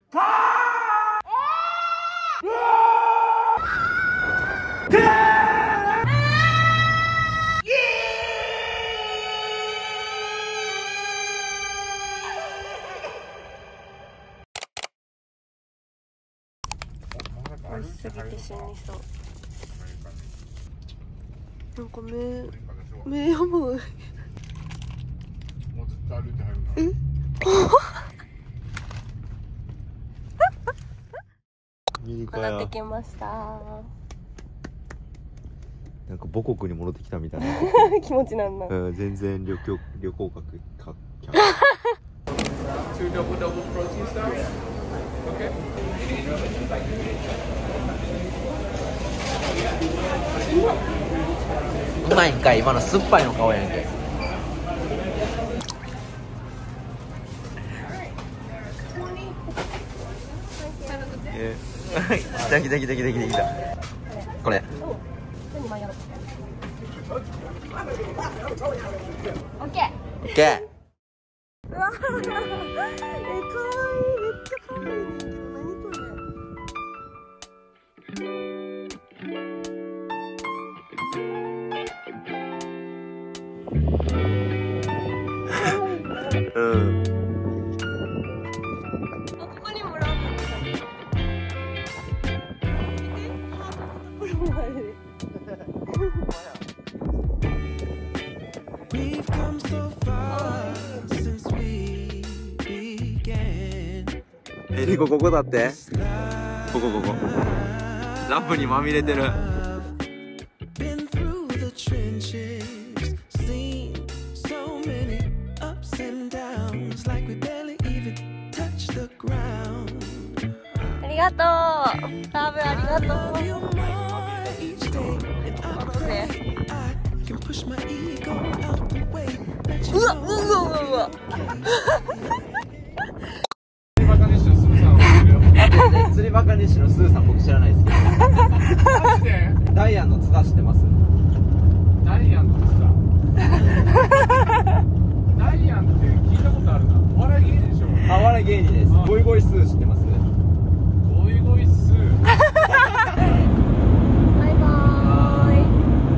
美味しすぎて死にそう。なんか目やばい。 もうずっと歩いてはるな。 戻ってきました。 なんか母国に戻ってきたみたいな気持ちなんだ。 全然旅行客か 2 double protein style. Okay. うまいんかい今の酸っぱいの顔やんけ。来たこれオッケー。 オッケー。 うわー、かわいい、めっちゃかわいいねんけど、何これ。 うん。 あ、ここにもラーメン来た。見て、ハートのところもある。 We've come so far since we began. リコここだって。ここラブにまみれてる。 Been through the trenches, seen so many ups and downs, like we barely even touched the ground. ありがとう。ラブありがとう。 Feel more each day, and I pray I can push my ego out the way. Let you うわ、 know うわ。 釣りバカ西のスーさん僕知らないですけど。 マジでダイアンの津田知ってます？ ダイアンの津田。ダイアンって聞いたことあるな。お笑い芸人でしょ。 あ、お笑い芸人です。ゴイゴイスー知ってます？ ゴイゴイスー。 バイバーイ。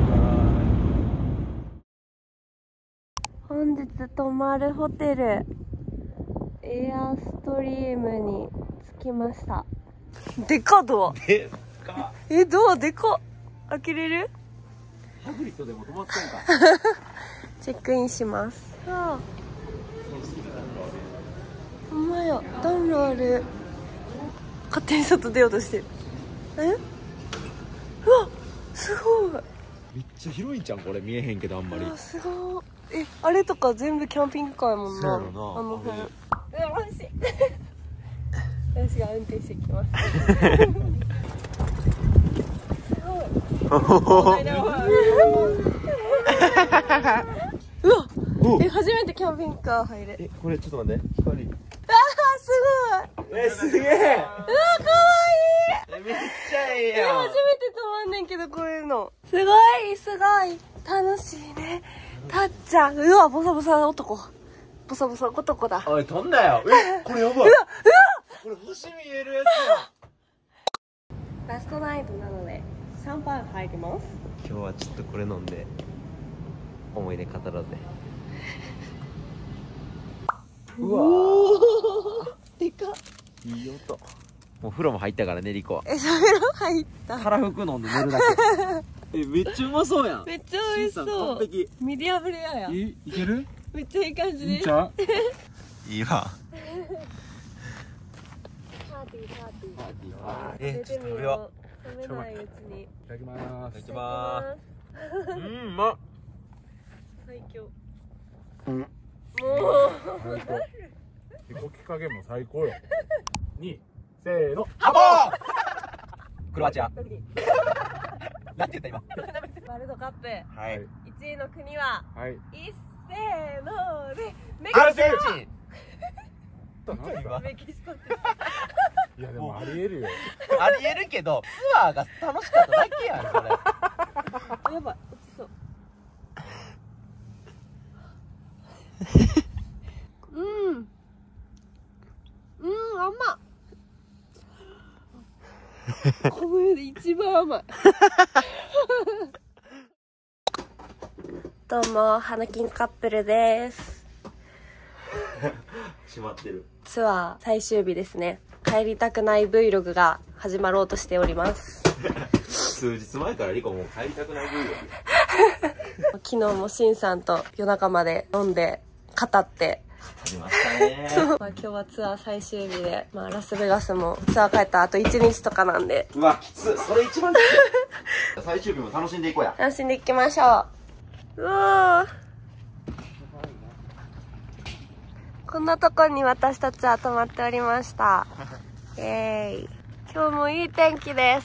本日泊まるホテルエアストリームに着きました。でかっドア。 でか。 ドアでかっ。開けれる？ ハグリッドでも止まってんか。 チェックインします。ああ、ほんまや、暖炉ある。勝手に外出ようとしてる。うわ、すごい。 めっちゃ広いんちゃんこれ。見えへんけどあんまり。 あ、すごい。あれとか全部キャンピングカーやもんな。 そうやろな。 あの辺。欲しい。私が運転してきます。うわ、初めてキャンピングカー入れ。 これちょっと待って。光。 あー、すごい。 すげえ。 うわ、かわいい。 めっちゃいいやん。 初めて泊まんねんけど、こういうの。すごい、楽しいね。たっちゃん。うわ、ボサボサ男。ボサボサ男だ。 おい、飛んだよ。これやばい。これ星見えるやつや。 ラストナイトなので、シャンパン入ります。 今日はちょっとこれ飲んで思い出語ろうぜ。うわでかっ。 いい音。もう風呂も入ったからね、リコ。 しゃべろ入った。 たらふく飲んで寝るだけ。めっちゃうまそうやん。 めっちゃ美味しそう。 完璧。 ミディアムレアや。 いける？ めっちゃいい感じです。 いいんちゃう？ いいわ。 パーティー。 ちょっと食べよ冷めないうちに。 いただきます。 う。いきまーす。うまっ。 最強。 うん。 もう。 最高。手こき加減も最高よ。2、せーの。 ハボー。クロアチア。なんて言った今。 ワールドカップ。 はい。 1位の国は。 はい。 一せーので。 アルゼンチン。 メキシコって。 いやでもありえるよ。 ありえるけど、ツアーが楽しかっただけやん、それ。 やばい、落ちそう。甘っ。 この世で一番甘い。どうも、花金カップルです。 閉まってる。 ツアー最終日ですね。帰りたくない Vlog が始まろうとしております。 数日前からリコもう帰りたくない Vlog。 昨日もシンさんと夜中まで飲んで語って。 ありましたね。 まあ今日はツアー最終日で、まあラスベガスもツアー帰ったあと1日とかなんで。 うわ、きつ。それ一番きつ。最終日も楽しんでいこうや。 楽しんでいきましょう。うわー。こんなとこに私たちは泊まっておりました。イエーイ。今日もいい天気です。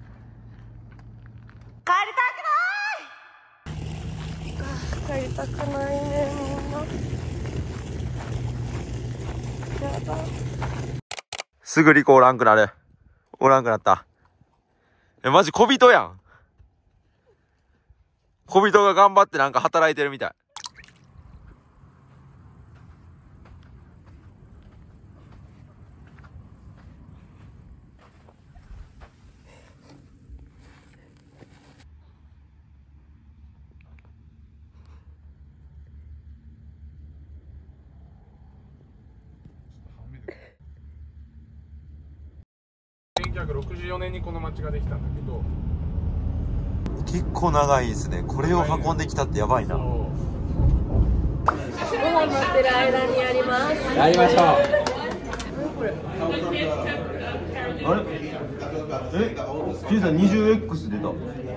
帰りたくない。帰りたくないね、みんな。やだ。 すぐリコおらんくなる。おらんくなった。マジ小人やん。小人が頑張ってなんか働いてるみたい。 1964年にこの町ができたんだけど、 結構長いですね。これを運んできたってやばいな。 ご飯待ってる間にやります。 やりましょう。あれ？キリさん 20X 出た。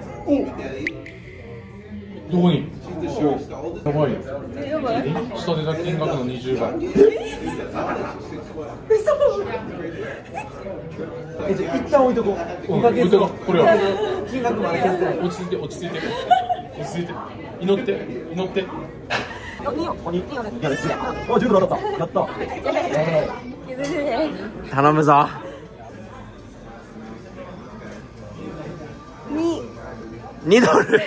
どこに？やばいよ。 やばい。 下出た金額の20倍。 一旦置いとこう。 置いとこう。これは。 金額まで消せない。 落ち着いて、落ち着いて。落ち着いて。祈って、祈って。 お、10ドル当たった。やった。頼むぞ。2ドル。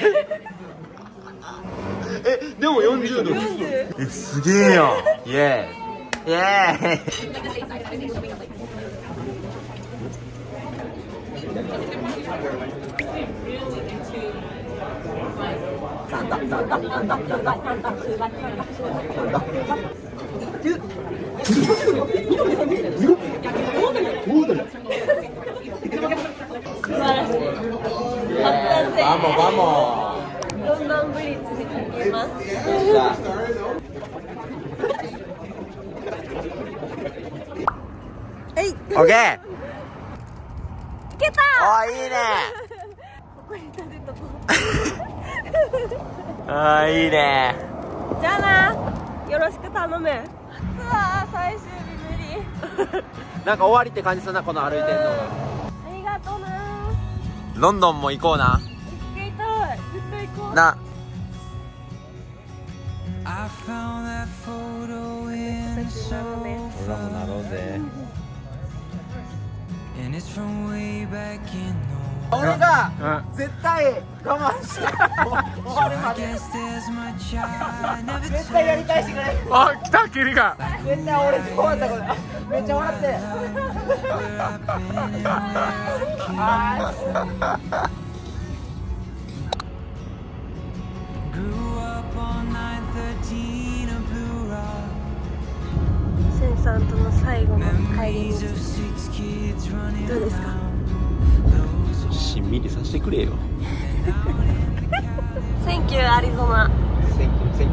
でも40ドル。すげえやん。イエーイ。イエーイ。 ロンドンブリッジに行きます。はい。 オッケー。 いけた。 あ、いいね。 ここに立てとこあ、いいね。 じゃあな。よろしく頼む。ツアー最終日無理。 なんか終わりって感じするな、この歩いてんのが。 ありがとうな。 ロンドンも行こうな。 行きたい。絶対行こう。 な。 I found that photo in 俺らもなろうぜ。 and it's from way back in 俺が絶対我慢して終わるまで絶対やり返してくれ。 あ、来た、キリが。 絶対俺終わったこれ。めっちゃ笑って。 センさんとの最後の帰り道。どうですか？ しんみりさせてくれよ。 Thank you アリゾナ。 Thank you。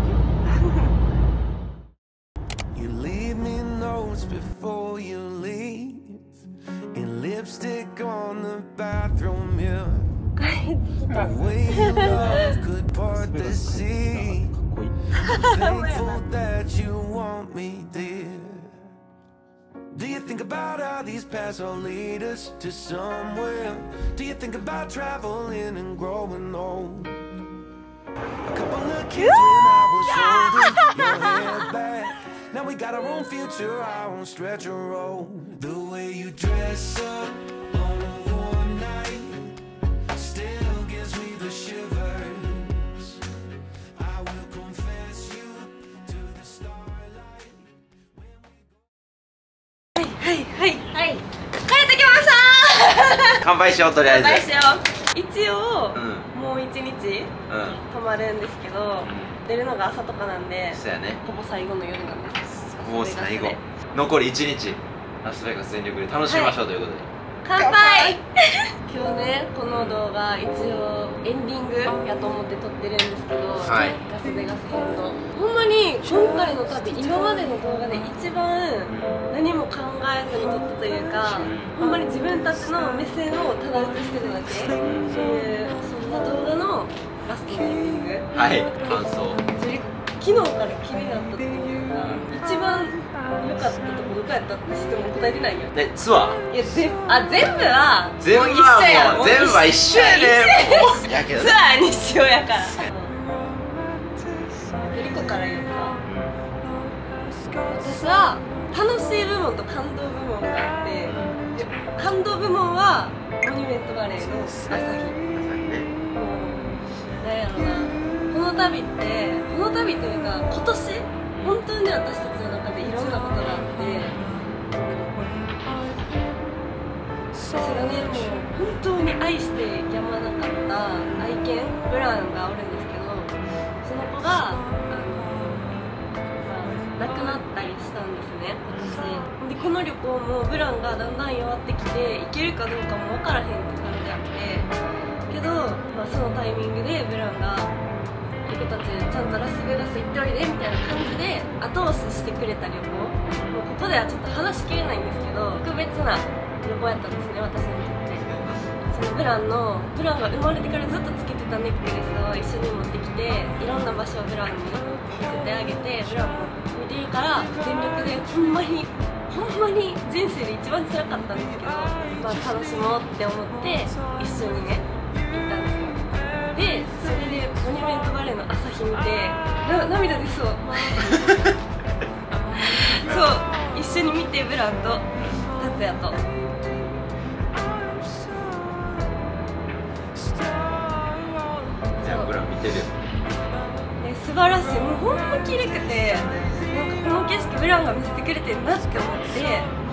You leave me notes before you leave, and lipstick on the bathroom mirror. The way your love could part the sea. Thankful that you want me, dear. Do you think about how these paths will lead us to somewhere? Do you think about traveling and growing old? A couple of kids when I was older, your hair back. Now we got our own future, our own stretch of road. The way you dress up on a warm night still gives me the shivers. I will confess you to the starlight. はい。帰ってきました。 帰乾杯しようとりあえず。 乾杯しよう。一応、 うんもう1日泊まるんですけど、出るのが朝とかなんで、 そうやね。 ほぼ最後の夜なんです。 もう最後残り1日ラスベガス全力で楽しみましょうということで、 乾杯今日ね、この動画一応エンディングやと思って撮ってるんですけど、 はいラスベガス編のほんまに今回の旅、今までの動画で一番何も考えずに撮ったというか、ほんまに自分たちの目線をただ映してるだけっていう、そんな動画のラストのエンディング。 はい感想。 昨日から気になったっていうか、一番良かったとこどこやったって質問答えてないよ。 でツアーいや全部は全部はもう一緒やん。 もう全部は一緒やねもうやけどね。 ツアーにしようやから。リコから言うか。私は楽しい部門と感動部門があって、で感動部門はモニュメントバレーの朝日。なんやろな。この旅というか今年本当に私たちの中でいろんなことがあって、私がねもう本当に愛してやまなかった愛犬ブランがおるんですけど、その子が亡くなったりしたんですね今年で。この旅行もブランがだんだん弱ってきて行けるかどうかも分からへんって感じであってけど、そのタイミングでブランがリコたちちゃんとラスベガス行っておいでみたいな感じで後押ししてくれた旅行、もうここではちょっと話しきれないんですけど特別な旅行やったんですね、私にとって。そのブランが生まれてからずっとつけてたネックレスを一緒に持ってきて、いろんな場所をブランに見せてあげて、ブランも見ていいから全力でほんまに人生で一番辛かったんですけど、楽しもうって思って一緒にね行ったんですよ。でそれでモニュメントバレーの朝日見て涙出そうそう一緒に見て、ブランと達也とじゃあブラン見てるよ。 素晴らしい、もうほんま綺麗くて、なんかこの景色ブランが見せてくれてるなって思って、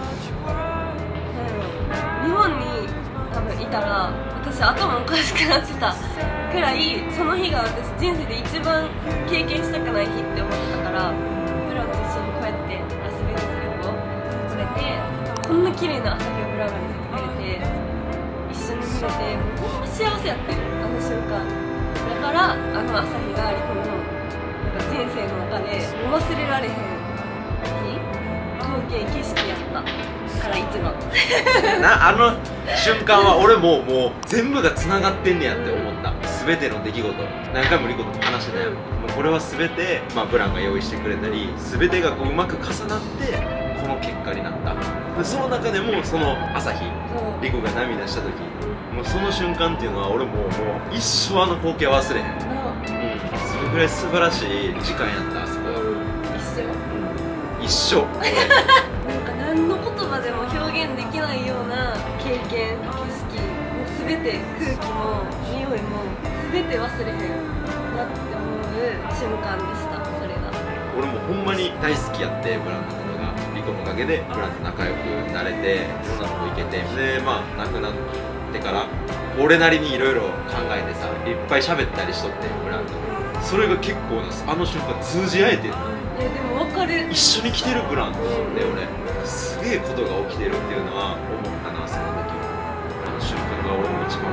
日本に多分いたら私頭おかしくなってたくらい、その日が私人生で一番経験したくない日って思ってたから、ブランと一緒にこうやってラスベガス旅行連れて、こんな綺麗な朝日をブランが見せてくれて一緒に見れて、もうほんま幸せやってるあの瞬間だから、あの朝日がリコの人生の中で忘れられへん日、風景景色やったから一番あの瞬間は俺もう全部がつながってんねやって思った。全ての出来事、何回もリコとも話してたよ。もうこれは全て、ブランが用意してくれたり、全てがこううまく重なってこの結果になった。でその中でもその朝日、リコが涙した時、もうその瞬間っていうのは俺もう一生あの光景は忘れへん。それぐらい素晴らしい時間やった。あそこ一生なんか何の言葉でも表現できないような経験、景色もう全て、空気も匂いも全て忘れへんなって思う瞬間でした。それが俺もほんまに大好きやって、ブランのことが。リコのおかげでブランと仲良くなれて、いろんなとこ行けて、で亡くなってから俺なりにいろいろ考えてさ、いっぱい喋ったりしとって、ブランと。それが結構あの瞬間通じ合えてる。 でも分かる、 一緒に来てるブランと思って、俺すげえことが起きてるっていうのは思ったな、その時。あの瞬間が俺も一番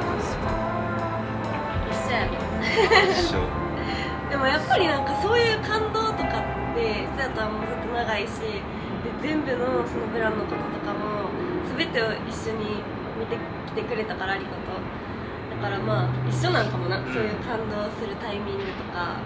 一緒やろ一緒でもやっぱりなんかそういう感動とかって実はもうずっと長いし、で全部のそのブランのこととかも全てを一緒に見てきてくれたから、リコと。だから一緒なんかもな、そういう感動するタイミングとか。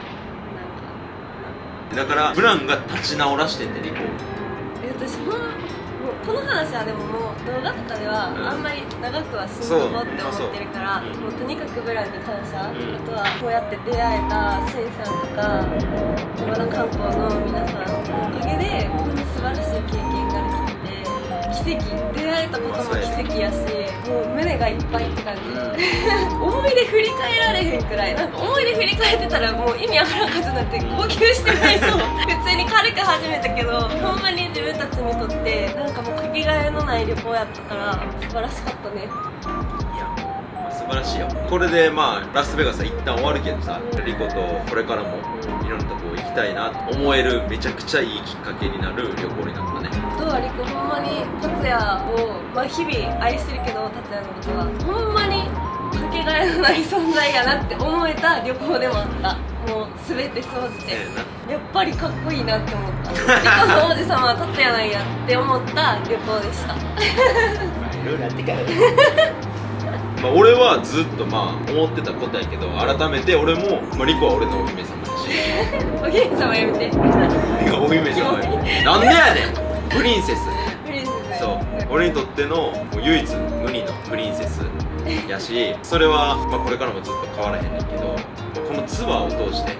だからブランが立ち直らしてんね、リコ。 私もうこの話はでももう動画とかではあんまり長くはしんとこうって思ってるから、もうとにかくブランに感謝、あとはこうやって出会えたシンさんとか山田観光の皆さんのおかげでこんな素晴らしい経験ができて、貴奇跡、出会えたことも奇跡やし、もう胸がいっぱいって感じ、思い出振り返られへんくらい、なんか思い出振り返ってたらもう意味わからんことになって号泣してないそう普通に軽く始めたけど、ほんまに自分たちにとってなんかもうかけがえのない旅行やったから素晴らしかったね。 素晴らしいよ。これでまあラスベガスは一旦終わるけどさ、リコとこれからもいろんなとこ行きたいなと思えるめちゃくちゃいいきっかけになる旅行になったね。 どうリコ、ほんまに達也を、まあ、日々愛してるけど達也のことはほんまにかけがえのない存在やなって思えた旅行でもあった。もう全て総じてやっぱりかっこいいなって思ったリコの王子様は達也なんやって思った旅行でしたいろいろあってからまあ俺はずっとまあ思ってたことやけど、改めて俺も、まあ、リコは俺のお姫様だしお姫様やめてお姫様なんでやねんプリンセス。 プリンセス、 そう俺にとってのもう唯一無二のプリンセスやし、それは、まあ、これからもずっと変わらへんねんけど、このツアーを通して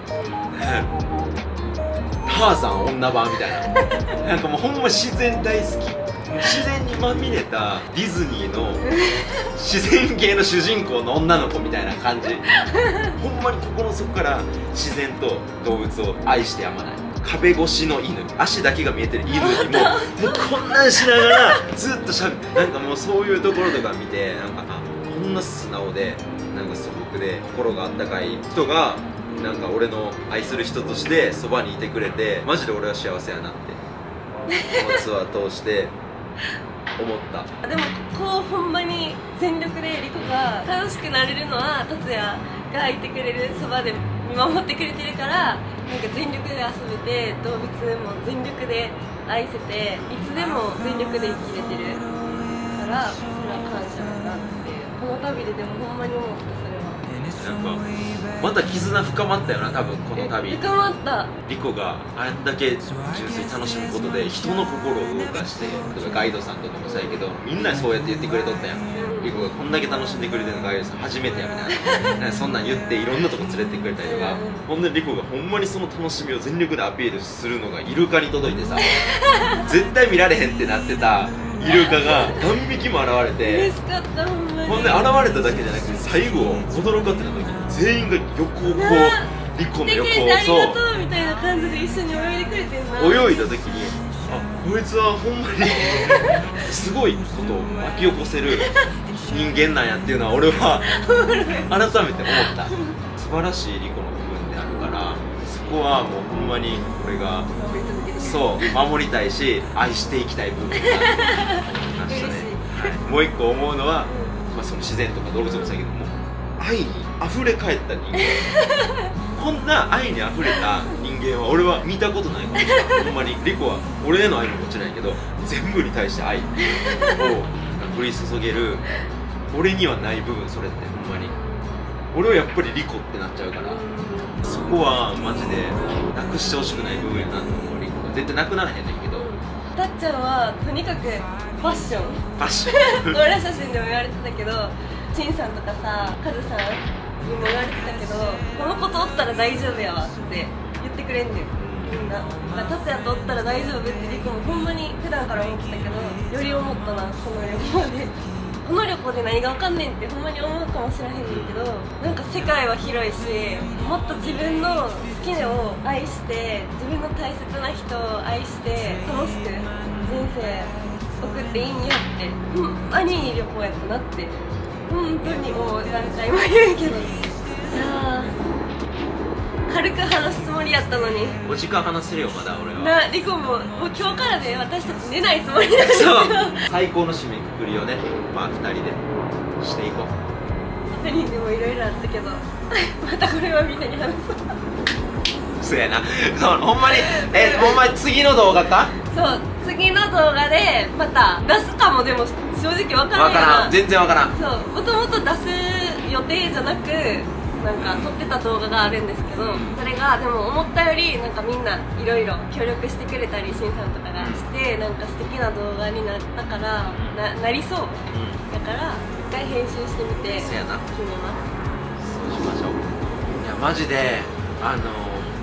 ターザン女版みたいななんかもうほんま自然大好き、自然にまみれたディズニーの自然系の主人公の女の子みたいな感じほんまに心の底から自然と動物を愛してやまない。壁越しの犬、足だけが見えてる犬にももうこんなんしながらずっとしゃべなんかもうそういうところとか見て、なんかこんな素直でなんか素朴で心があったかい人がなんか俺の愛する人としてそばにいてくれて、マジで俺は幸せやなってこのツアー通して思った。 でもこうほんまに全力でリコが楽しくなれるのは達也がいてくれる、そばで見守ってくれてるから、なんか全力で遊べて動物も全力で愛せていつでも全力で生きれてるから、それは感謝だなってこの旅ででもほんまに思った。それはなんかまた絆深まったよな、多分この旅。 深まった。 リコがあれだけ純粋に楽しむことで人の心を動かして、例えばガイドさんとかもそうやけど、みんなそうやって言ってくれとったやん。リコがこんだけ楽しんでくれてるのガイドさん初めてやみたいなそんなん言っていろんなとこ連れてってくれたりとか、ほんでリコがほんまにその楽しみを全力でアピールするのがイルカに届いてさ絶対見られへんってなってたイルカが何匹も現れて、 嬉しかった。ほんまにほんで現れただけじゃなくて、最後驚かってた時に全員が横をこうリコの横を来てくれてありがとうみたいな感じで一緒に泳いでくれてんな。 泳いだ時に、あ、こいつはほんまにすごいことを巻き起こせる人間なんやっていうのは俺は改めて思った。素晴らしいリコの部分であるから、そこはもうほんまに俺がそう守りたいし愛していきたい部分だと思いましたね。はい、もう一個思うのは、まあ、その自然とか動物もそうやけども、愛に溢れ返った人間こんな愛に溢れた人間は俺は見たことないから、ほんまにリコは俺への愛ももちろんやけど全部に対して愛を降り注げる、俺にはない部分、それってほんまに俺はやっぱりリコってなっちゃうから、そこはマジでなくしてほしくない部分やなと思う。リコは絶対なくならへんねんけど、 たっちゃんはとにかくファッションファッション俺ら写真でも言われてたけど、陳さんとかさ、カズさんにも言われてたけど、この子とおったら大丈夫やわって言ってくれんねんみんな。達也とおったら大丈夫ってリコもほんまに普段から思ってたけど、より思ったな、この旅行で。この旅行で何が分かんねんってほんまに思うかもしれへんねんけど、なんか世界は広いし、もっと自分の好きを愛して、自分の大切な人を愛して楽しく人生送っていいんやって、ほんまにいい旅行やったなって本当にもう何回も言うけど、いや軽く話すつもりやったのに 5時間話せるよまだ俺は。 リコも今日からで私たち寝ないつもりなんですけど、 最高の締めくくりをね、まあ2人でしていこう。 2人でもいろいろあったけどまたこれはみんなに話そうそうやなそうほんまにほんまに次の動画か。 そう次の動画でまた出すかも。でも正直わからんよな。 わからん、全然わからん。 そうもともと出す予定じゃなくなんか撮ってた動画があるんですけど、それがでも思ったよりなんかみんないろいろ協力してくれたり、しんさんとかがして、なんか素敵な動画になったから、なりそう、だから一回編集してみて決めます。 そうしましょう。いやマジで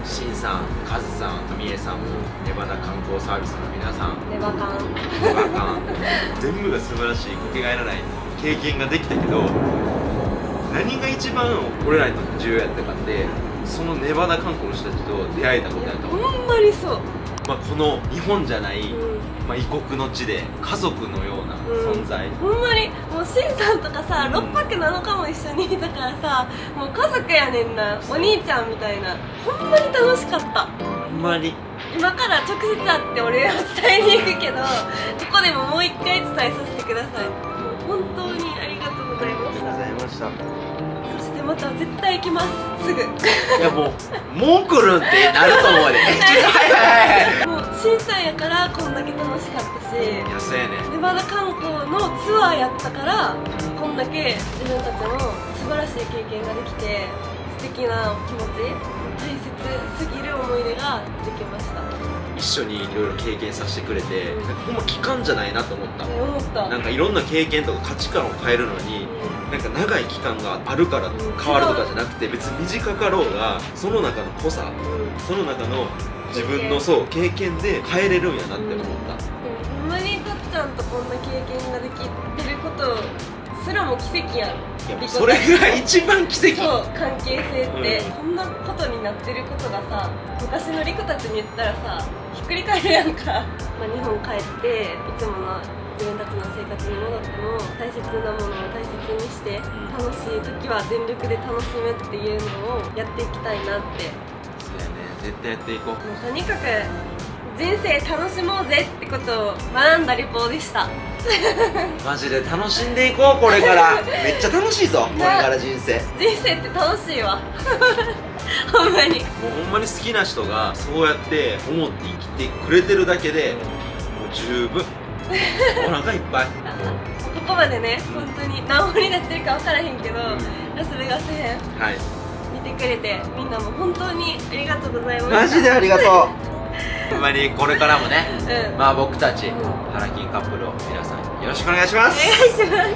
しんさん、かずさん、みえさん、ネバダ観光サービスの皆さん、 ネバカンネバカン全部が素晴らしいかけがえのない経験ができたけど、何が一番俺らにとって重要やったかって、そのネバダ観光の人たちと出会えたことやと思う。 ほんまにそう。 まあ、この日本じゃない、まあ、異国の地で家族のような存在、 ほんまにもうしんさんとかさ、6泊7日も一緒にいたからさ、もう家族やねんな、お兄ちゃんみたいな。ほんまに楽しかった。 ほんまに今から直接会ってお礼を伝えに行くけど、ここでももう一回伝えさせてください。もう本当にありがとうございました。 ありがとうございました。 そしてまた絶対行きます、すぐ。 いやもう来るんってなると思うで。はいはいはい。 もう審査やからこんだけ楽しかったし、 いやそうやね。 ネバダ観光のツアーやったからこんだけ自分たちも素晴らしい経験ができて、素敵な気持ち、大切すぎる思い出ができました。 一緒にいろいろ経験させてくれて、ほんま期間じゃないなと思った。 思った。 なんかいろんな経験とか価値観を変えるのに、なんか長い期間があるから変わるとかじゃなくて、別に短かろうがその中の濃さ、その中の自分のそう経験で変えれるんやなって思った。 ほんまにたっちゃんとこんな経験ができてることすらも奇跡やん。 いやそれが一番奇跡。 そう、関係性って、こんなことになってることがさ、昔のリコたちに言ったらさ、ひっくり返るやんか。まあ、日本帰っていつもの自分たちの生活に戻っても大切なものを大切にして、楽しい時は全力で楽しむっていうのをやっていきたいなって。 そうやね、絶対やっていこう。 もうとにかく人生楽しもうぜってことを学んだリポーでした。 マジで楽しんでいこう、これからめっちゃ楽しいぞ、これから人生。 人生って楽しいわ。ほんまにもうほんまに好きな人がそうやって思って生きてくれてるだけでもう十分。お腹いっぱい。 ここまでね、本当に何本になってるか分からへんけど、ラスベガス編はい見てくれて、みんなも本当にありがとうございました。 マジでありがとう。ほんまにこれからもね、 うん、 まあ僕たちハラキンカップルを皆さんよろしくお願いします。 お願いします。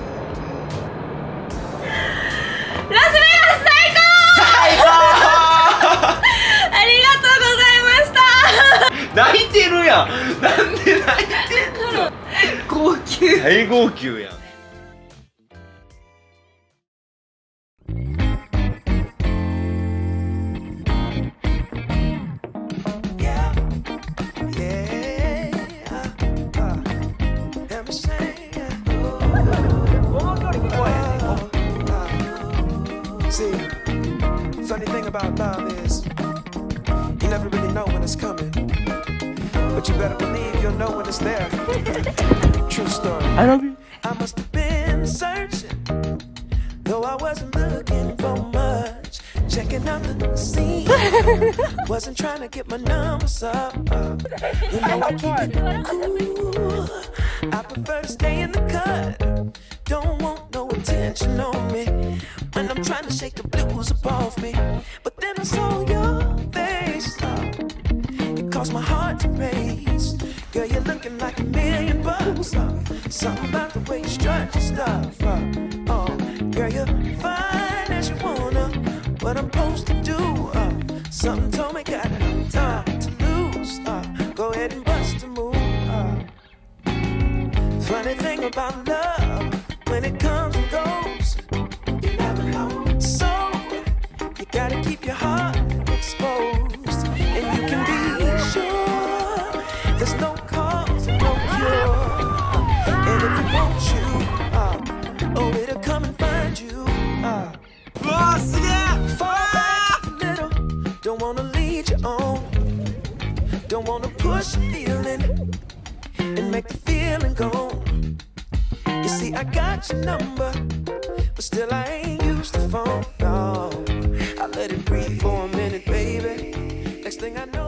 ラスベガス最高。 最高。 ありがとうございました。 泣いてるやん。なんで泣いてんの。 号泣。 大号泣やん。 See, funny thing about love is you never really know when it's coming, but you better believe you'll know when it's there. True story. I love you. I must have been searching, though I wasn't looking for much. Checking out the scene, wasn't trying to get my numbers up. You know I keep it cool. I prefer to stay in the cut. Don't want no attention on me when I'm trying to shake the blues up off me. But then I saw your face, it caused my heart to race. Girl, you're looking like $1,000,000. Something about the way you strut your stuff. Oh, girl, you're fine as you wanna. What I'm supposed to do? Something told me got time to lose. Go ahead and bust a move. Funny thing about love, when it comes and goes, you never know. So you gotta keep your heart exposed, and you can be sure there's no cause, no cure. And if it wants you, oh, it'll come and find you. Fall back a little, don't wanna lead you on, don't wanna push your feeling and make the feeling gone. You see, I got your number, but still I ain't used the phone, no. I let it breathe for a minute, baby. Next thing I know